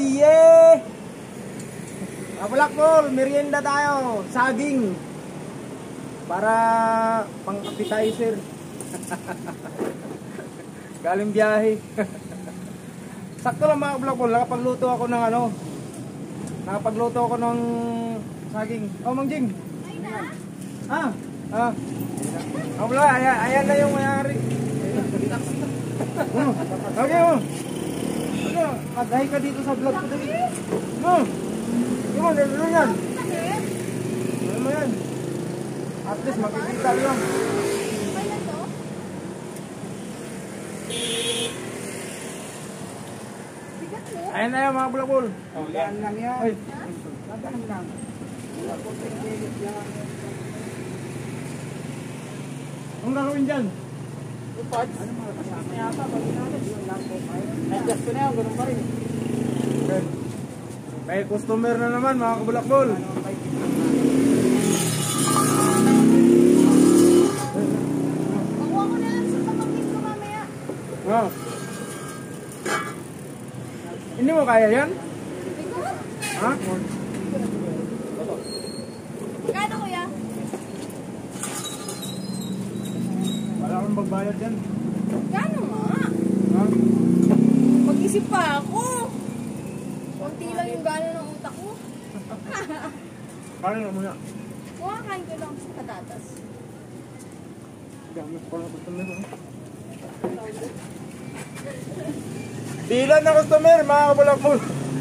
yeah! Black Ball, merienda tayo. Saging. Para pang appetizer. Galing biyahe. Sakto lang mga Black Ball, nakapagluto ako ng ano. Nakapagluto ako ng saging. Oh, Mang Jing. Oh, wala, ayan na yung mayari. Okay, oh. Ano, mag-hi ka dito sa vlog ko dali. Ano yan? Ano mo yan? At least makikita yun. Ayan na yan mga bulabul. Oh, yan lang yan. Ay. Dadaan lang. Wala po sa init yan. Anong gagawin dyan? Upads. Ano mga kasama yata? Bagay natin. Yung lang po kayo. Adjust ko na yan. Ganun pa rin. Okay. May customer na naman mga kabulakbol. Makuha ko na lang sa pamangkin ko mamaya. Oh. Hindi mo kaya yan? Ha? Kano kuya? Wala akong magbayad yan. Kano nga? Ha? Mag-isip pa ako. Kunti lang yung gano'n ng utak ko. Kaya na muna. Kumakain ko lang sa patatas. Gamit ko na customer. Pila na customer mga kabulakbol.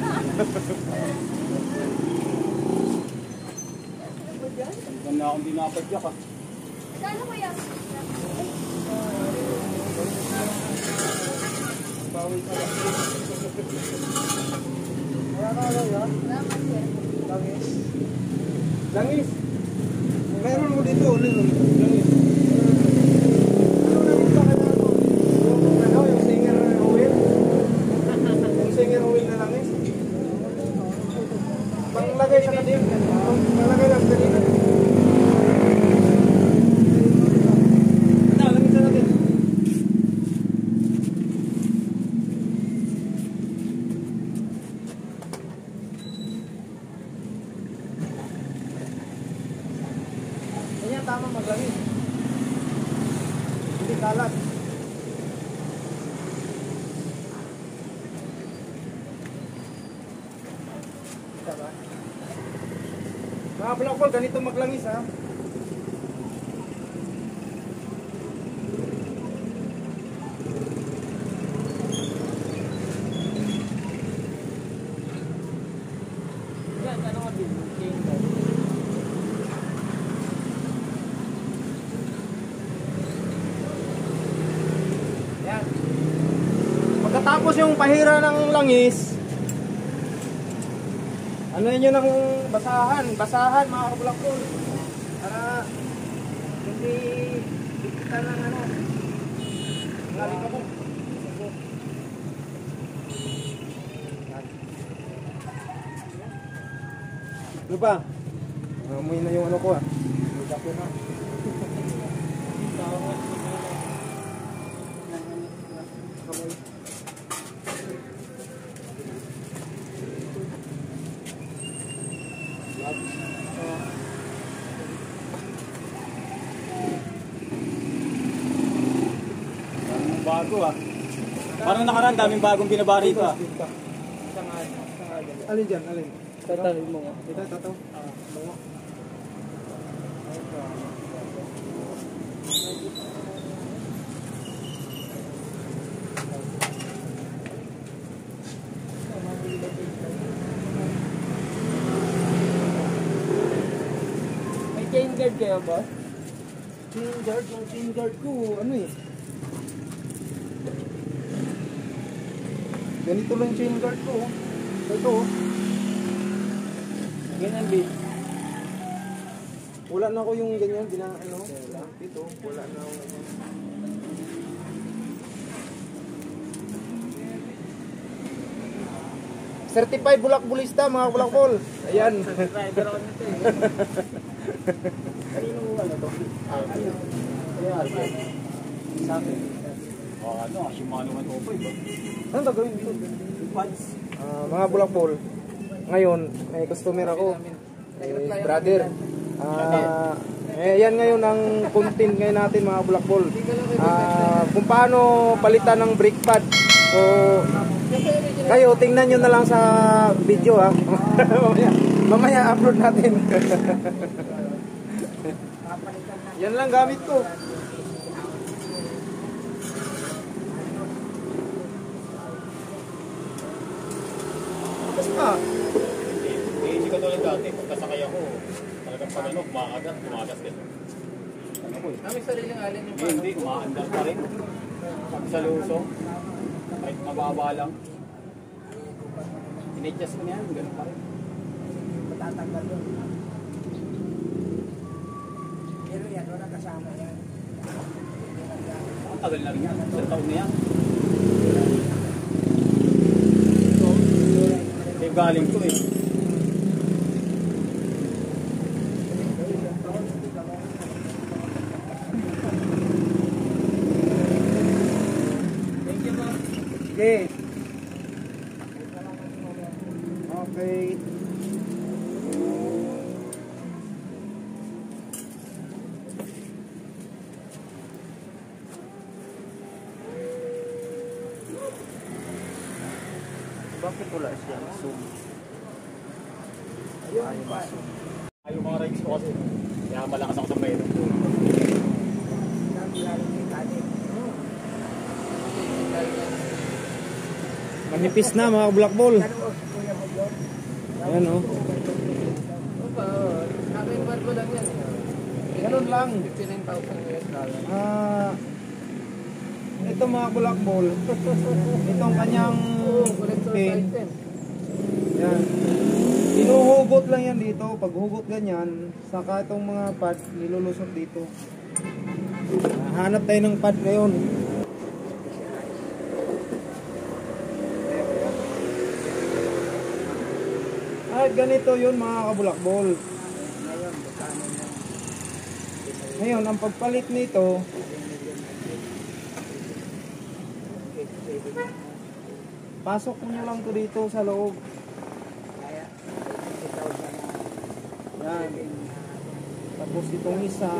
Ganda akong dinapadyak ah. Kano kuya? Bawi ka lang. Wala ka lang yan? Salamat sir. Langis. Langis. Meron mo dito ulit. Langis. Ano na yung baka na ito? Yung singer oil? Yung singer oil na langis? Panglagay sa kanil. Panglagay lang sa kanil. Langis na natin. Ganyan tama maglangis. Hindi kalat. Kita ba? Mga bulakbol, ganito maglangis ha. Yan, ano nga din? Yan. Pagkatapos yung pahira ng langis, ano yun ng basahan mga kabulakbol. Para hindi kita ng ano, ngaling ako. Ano ba? Amoy na yung ano ko ah. May ko na. Amoy. Bago ah. Parang nakaraan, daming bagong binabari ko ah. Alin dyan? Alin? Tatawin mo nga. Ito, ito. May chain guard kayo boss? Chain guard? Yung chain guard ko, ano eh. Ganito lang chain guard ko. Ito. Ganyan din. Wala na ako yung ganyan, ano, dito, wala na ako ganyan. Certified bulakbulista mga bulakbol. Ayan. Driver ako nito eh. Kanino mo ano to? Ayan. Sa akin. Ano, kasi manuman ko pa iba. Anong gagawin dito? Pads. Mga bulakbol, ngayon may customer ako, brother. Yan ngayon ang content ngayon natin mga bulakbol. Kung paano palitan ng brake pad. So kayo tingnan nyo na lang sa video ha. mamaya upload natin. Yan lang gamit ko. Basta Hindi ko tulad dati, pagkasakay ako, talagang pag ano, kumagas din. May sariling alin yung hindi, kumaandar pa rin. Pag sa lusong, kahit mababa lang. Inadjust ko niyan, ganun pa rin. Matatanggal yun. Pero yan, wala kasama yan. Ang tagal na rin yan, isang taon na yan. May galing ko eh. okay. Okay. Bakit wala siyang zoom? Yung mga rides ko kasi, kaya malakas ako sa mayroon. Manipis na mga bulakbol. Ayan o. Naka-embargo lang yan. Ganun lang. $59,000. Ito mga bulakbol. Itong kanyang pin. Yan. Inuhugot lang yan dito. Pag hugot ganyan, saka itong mga pad nilulusot dito. Hanap tayo ng pad ngayon. At ganito yun mga kabulakbol. Ngayon, ang pagpalit nito, pasok nyo lang to dito sa loob. Yan. Tapos itong isa.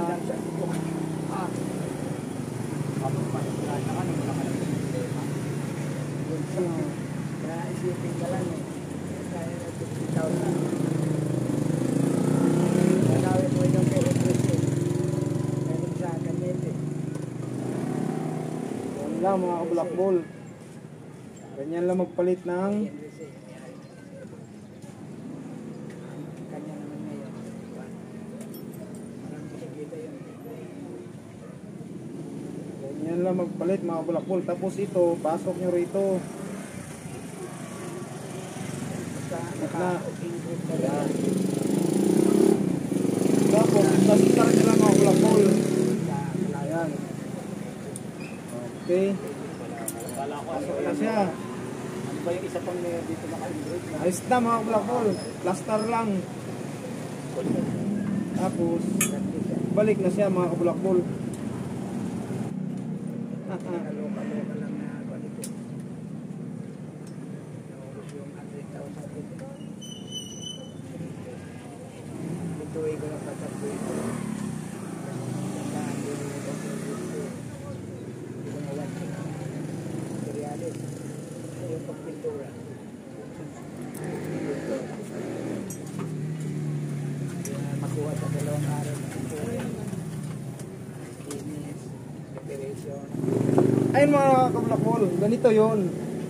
Isipin ka lang eh. Kaya na 50,000. Manawin mo yung electricity. Meron sa ganito eh. Yan lang mga kabulakbol. Ganyan lang magpalit ng Kanya naman ngayon. Marami nakikita yun. ganyan lang magpalit mga kabulakbol. Tapos ito, pasok nyo rito. Na. Yan. Tapos, sasistart nyo lang mga kabulakbol. Ayan. Okay. Pasok na siya. Ano ba yung isa pang dito naka-Android? Ayos na mga kabulakbol. Plaster lang. Tapos, balik na siya mga kabulakbol. Kaloka-loka lang na quality. Naubos yung 100,000 dito. Ituloy ko lang patatlo ito. Tandaan din yung ito. Hindi ko nawan siya. Materialis. Yung pagpintura. Makuha sa dalawang araw na pintura. Finish. Preparation. Ayun mga kabulakbol, ganito yun.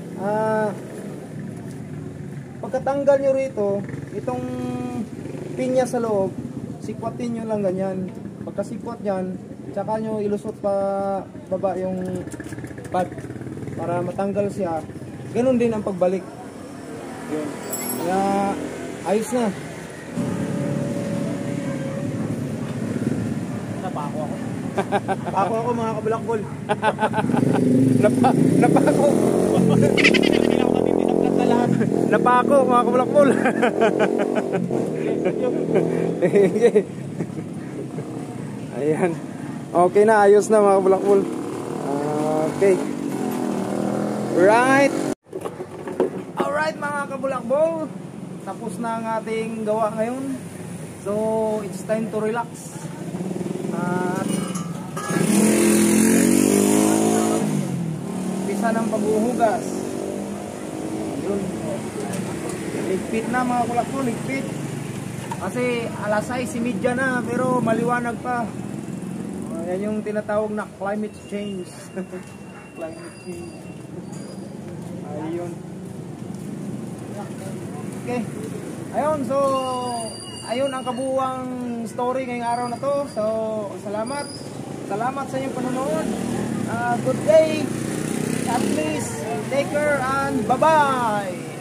Pagkatanggal nyo rito, itong pinya sa loob, sikwatin nyo lang ganyan. Pagkasikwat yan, tsaka nyo ilusot pa baba yung pad para matanggal siya. Ganun din ang pagbalik. Yun. Kaya ayos na. Napako ako. Ako mga kabulakbol. Napako. Kailangan ka din isang plat na lahat. Napako mga kabulakbol. Ayan. Okay na, ayos na mga kabulakbol. Okay. Alright mga kabulakbol, tapos na ang ating gawa ngayon. So, it's time to relax. At umpisa ng paghuhugas. Yun. Ligpit na mga kulakbol, ligpit. Kasi alas 6:30 na pero maliwanag pa. Yan yung tinatawag na climate change. Climate change. Ayun. Okay. Ayun, so ayun ang kabuuang story ngayong araw na to. So, salamat. Salamat sa inyong panonood. Good day. God bless. Take care and bye-bye.